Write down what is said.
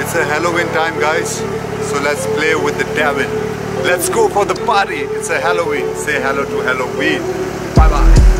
it's a Halloween time, guys. So let's play with the devil. Let's go for the party. It's a Halloween. Say hello to Halloween. Bye bye.